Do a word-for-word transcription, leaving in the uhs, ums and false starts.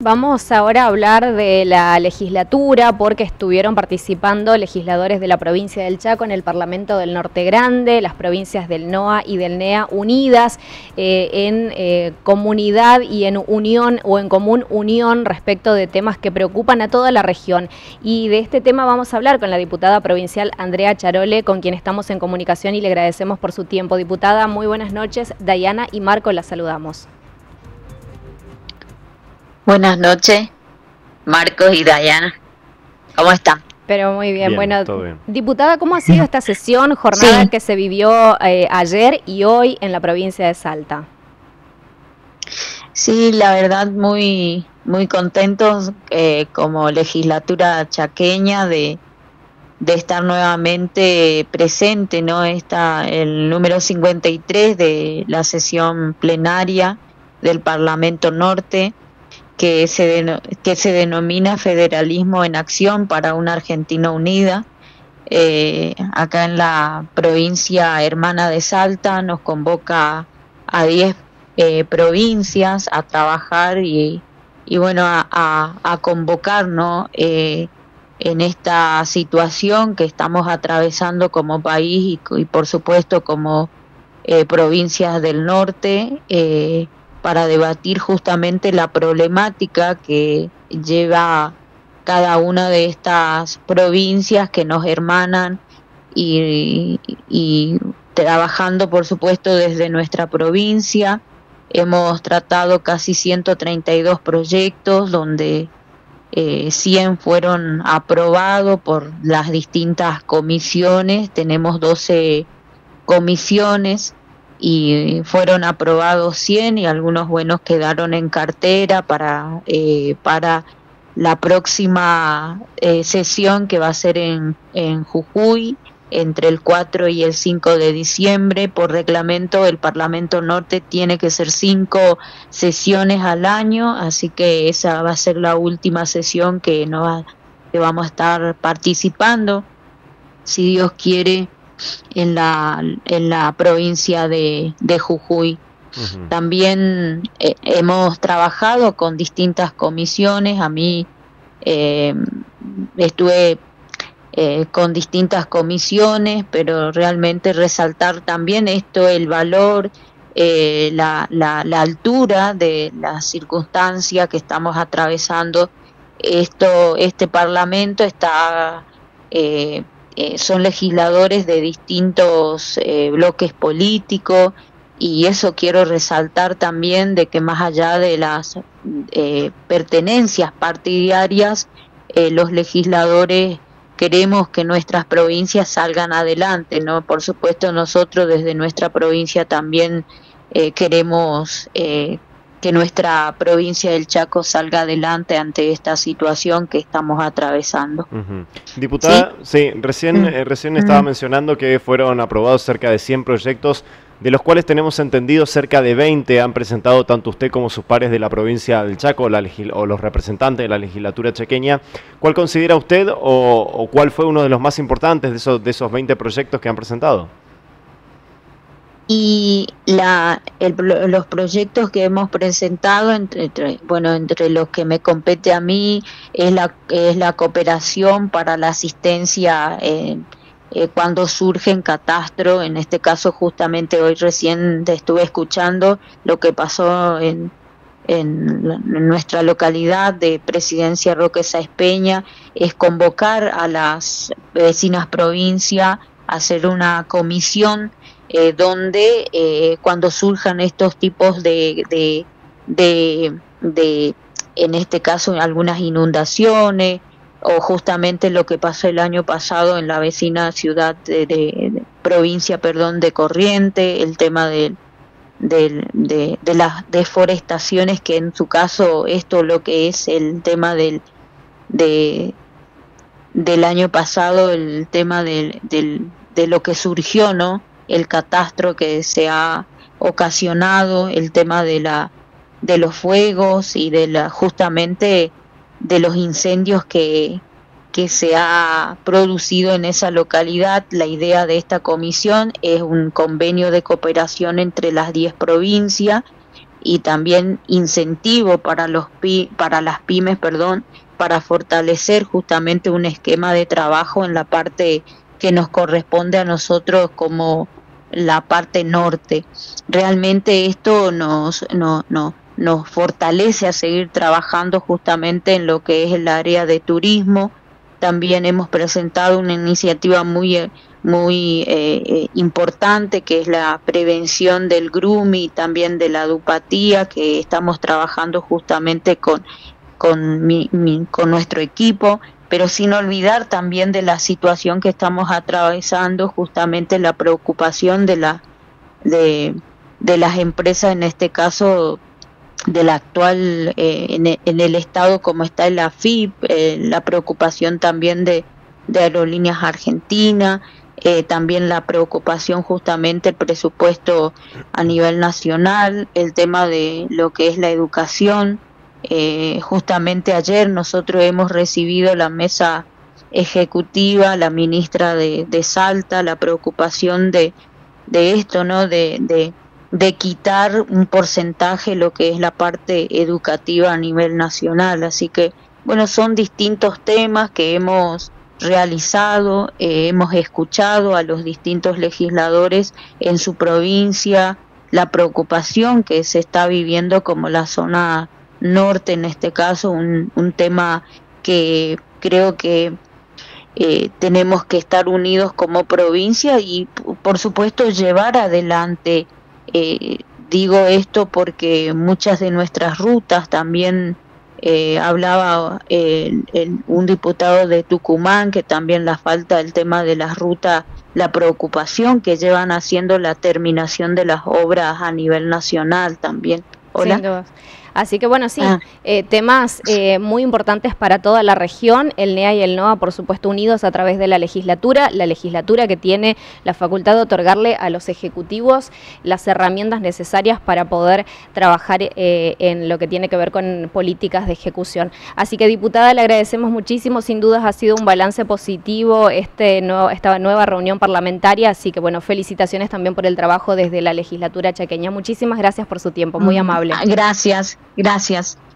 Vamos ahora a hablar de la legislatura porque estuvieron participando legisladores de la provincia del Chaco en el Parlamento del Norte Grande, las provincias del NOA y del NEA unidas eh, en eh, comunidad y en unión o en común unión respecto de temas que preocupan a toda la región. Y de este tema vamos a hablar con la diputada provincial Andrea Charole, con quien estamos en comunicación y le agradecemos por su tiempo. Diputada, muy buenas noches. Dayana y Marco la saludamos. Buenas noches, Marcos y Dayana. ¿Cómo están? Pero muy bien, bien bueno, bien. Diputada, ¿cómo ha sido esta sesión, jornada sí. que se vivió eh, ayer y hoy en la provincia de Salta? Sí, la verdad muy muy contentos eh, como legislatura chaqueña de, de estar nuevamente presente, ¿no? Está el número cincuenta y tres de la sesión plenaria del Parlamento Norte, que se, de, que se denomina Federalismo en Acción para una Argentina Unida. Eh, acá en la provincia hermana de Salta nos convoca a diez eh, provincias a trabajar y, y bueno, a, a, a convocar, ¿no? Eh, en esta situación que estamos atravesando como país y, y por supuesto como eh, provincias del norte, eh, para debatir justamente la problemática que lleva cada una de estas provincias que nos hermanan y, y trabajando por supuesto desde nuestra provincia. Hemos tratado casi ciento treinta y dos proyectos donde eh, cien fueron aprobados por las distintas comisiones. Tenemos doce comisiones y fueron aprobados cien y algunos buenos quedaron en cartera para eh, para la próxima eh, sesión que va a ser en, en Jujuy entre el cuatro y el cinco de diciembre. Por reglamento el Parlamento Norte tiene que ser cinco sesiones al año, así que esa va a ser la última sesión que, no va, que vamos a estar participando, si Dios quiere, en la en la provincia de, de Jujuy. Uh-huh. También eh, hemos trabajado con distintas comisiones. A mí eh, estuve eh, con distintas comisiones, pero realmente resaltar también esto, el valor, eh, la, la, la altura de la circunstancia que estamos atravesando. Esto, este Parlamento está eh, Eh, son legisladores de distintos eh, bloques políticos, y eso quiero resaltar también, de que más allá de las eh, pertenencias partidarias, eh, los legisladores queremos que nuestras provincias salgan adelante, ¿no? Por supuesto nosotros desde nuestra provincia también eh, queremos eh, que nuestra provincia del Chaco salga adelante ante esta situación que estamos atravesando. Uh-huh. Diputada, sí, sí recién, uh-huh. eh, recién estaba uh-huh. mencionando que fueron aprobados cerca de cien proyectos, de los cuales tenemos entendido cerca de veinte han presentado tanto usted como sus pares de la provincia del Chaco, la legis- o los representantes de la legislatura chaqueña. ¿Cuál considera usted o, o cuál fue uno de los más importantes de esos, de esos veinte proyectos que han presentado? Y la, el, los proyectos que hemos presentado, entre, entre, bueno, entre los que me compete a mí, es la, es la cooperación para la asistencia eh, eh, cuando surge en catastro. En este caso, justamente hoy recién estuve escuchando lo que pasó en, en, en nuestra localidad de Presidencia Roque Sáenz Peña, es convocar a las vecinas provincias a hacer una comisión Eh, donde eh, cuando surjan estos tipos de, de, de, de, en este caso, algunas inundaciones, o justamente lo que pasó el año pasado en la vecina ciudad de, de, de provincia, perdón, de Corrientes, el tema de, de, de, de las deforestaciones, que en su caso esto lo que es el tema del, de, del año pasado, el tema del, del, de lo que surgió, ¿no? El catastro que se ha ocasionado, el tema de la de los fuegos y de la justamente de los incendios que, que se ha producido en esa localidad. La idea de esta comisión es un convenio de cooperación entre las diez provincias y también incentivo para los pi, para las pymes, perdón, para fortalecer justamente un esquema de trabajo en la parte que nos corresponde a nosotros como la parte norte. Realmente esto nos, no, no, nos fortalece a seguir trabajando justamente en lo que es el área de turismo. También hemos presentado una iniciativa muy, muy eh, importante, que es la prevención del grooming y también de la ludopatía, que estamos trabajando justamente con, con, mi, mi, con nuestro equipo, pero sin olvidar también de la situación que estamos atravesando, justamente la preocupación de, la, de, de las empresas, en este caso de la actual, eh, en, el, en el estado como está el A F I P, eh, la preocupación también de, de Aerolíneas Argentinas, eh, también la preocupación justamente el presupuesto a nivel nacional, el tema de lo que es la educación. Eh, justamente ayer nosotros hemos recibido la mesa ejecutiva, la ministra de, de Salta, la preocupación de, de esto, ¿no? De, de, de quitar un porcentaje lo que es la parte educativa a nivel nacional. Así que, bueno, son distintos temas que hemos realizado, eh, hemos escuchado a los distintos legisladores en su provincia, la preocupación que se está viviendo como la zona norte, en este caso, un, un tema que creo que eh, tenemos que estar unidos como provincia y, por supuesto, llevar adelante. Eh, digo esto porque muchas de nuestras rutas también, eh, hablaba eh, el, un diputado de Tucumán, que también la falta del tema de las rutas, la preocupación que llevan haciendo la terminación de las obras a nivel nacional también. Hola. Así que bueno, sí, ah. eh, temas eh, muy importantes para toda la región, el N E A y el N O A, por supuesto, unidos a través de la legislatura, la legislatura que tiene la facultad de otorgarle a los ejecutivos las herramientas necesarias para poder trabajar eh, en lo que tiene que ver con políticas de ejecución. Así que, diputada, le agradecemos muchísimo, sin dudas ha sido un balance positivo este nuevo, esta nueva reunión parlamentaria, así que bueno, felicitaciones también por el trabajo desde la legislatura chaqueña. Muchísimas gracias por su tiempo, muy amable. Gracias. Gracias.